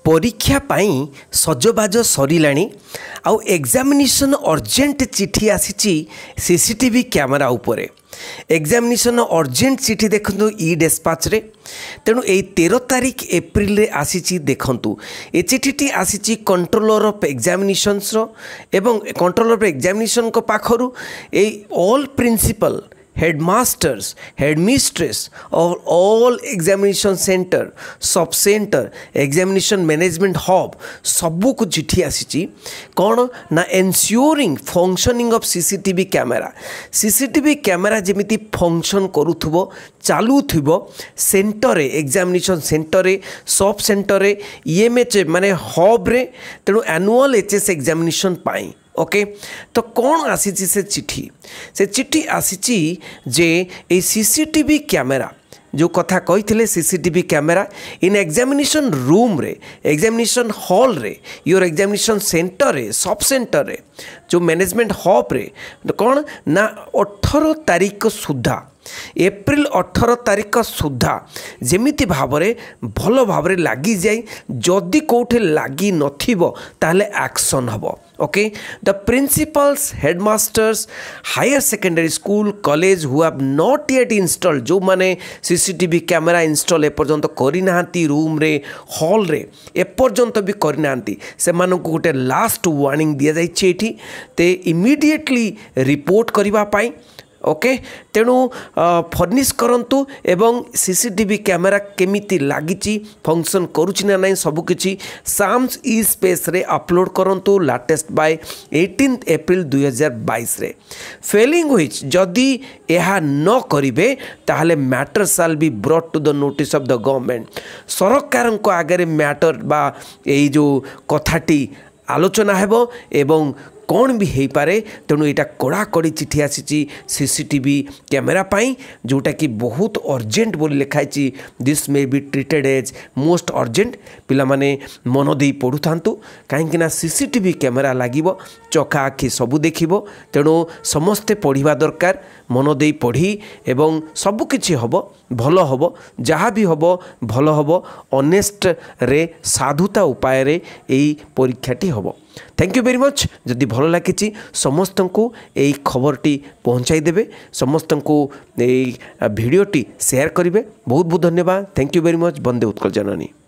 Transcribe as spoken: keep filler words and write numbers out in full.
परीक्षा पाई सजबाज सरिलाणी आउ examination urgent चिठी आसी सीसीटीवी कैमरा उपरे एग्जामिनेशन अर्जेंट चिठी देखु ई डिस्पैच रे तेणु ये तेरह तारीख एप्रिल रे आसी देखु ए चिठी आसी कंट्रोलर ऑफ एग्जामिनेशंस रो एवं कंट्रोलर ऑफ एग्जामिनेशन को पाखरु ए ऑल प्रिंसिपल हेडमास्टर्स हेडमिस्ट्रेस और all examination centre sub centre examination management hub सबू को चिठी आसी कौन ना ensuring functioning of CCTV camera CCTV camera जमिति फंक्शन करूथुबो चालूथुबो centre examination centre sub centre EMH माने हब रे तेणु एनुअल एचएस एग्जामिनेशन पाई ओके तो कौन आसी से चिठी से चिठी आसी जे ए सीसीटीवी कैमेरा जो कथा कही CCTV camera in examination room रे एग्जामिनेशन हॉल रे योर एग्जामिनेशन सेंटर रे सब सेंटर रे जो मैनेजमेंट हब रे कौन ना अठारह तारीख सुधा एप्रिल अठारह तारीख सुधा जेमिति भावरे भल भावरे लगी जाए जदि कौटे लगी नथिबो ताले एक्शन हबो okay the principals headmasters higher secondary school college who have not yet installed जो माने सीसीटीवी कैमेरा इंस्टॉल एपर्यंत करना रूम रे हॉल रे एपर्यंत भी करना से मानक गोटे लास्ट वार्निंग दि जाइए एठी ते इमीडिएटली रिपोर्ट करबा पाई ओके तेणु फर्निश करंतु एवं सीसीटीवी कैमेरा केमिति लागिची फंक्शन करुछि ना नहीं सबकिछि साम्स ई स्पेस रे अपलोड करंतु लेटेस्ट बाय अठारह एप्रिल दो हज़ार बाईस रे फेलिंग व्हिच जदि यह न करिवे ताहले matter shall be brought to the notice of the government सरकार को आगे मैटर बा एई जो कथाटी आलोचना हेबो एवं कौन भी हो पारे तेणु यहाँ कड़ाकड़ी चिठी आसी सीसीटीवी कैमेरा पाई जोटा कि बहुत अर्जेंट बोली लिखाई this may be treated as most urgent पिला माने मन दे पढ़ु थांतु कहीं सीसीटीवी कैमेरा लगिबो चका आखि सबू देखिबो तेणु समस्ते पढ़िबा दरकार मन दे पढ़ी एवं सबकिछि हबो भल हबो जहाँ भी हबो भल हबो ऑनेस्ट रे साधुता उपाय रे एई परीक्षाटी हबो। थैंक यू वेरी मच जदि भल लगी समस्त को यही खबरटी पहुँचाई देवे समस्त को यही भिडियोटी शेयर करेंगे बहुत बहुत धन्यवाद थैंक यू वेरी मच। वंदे उत्कल जननी।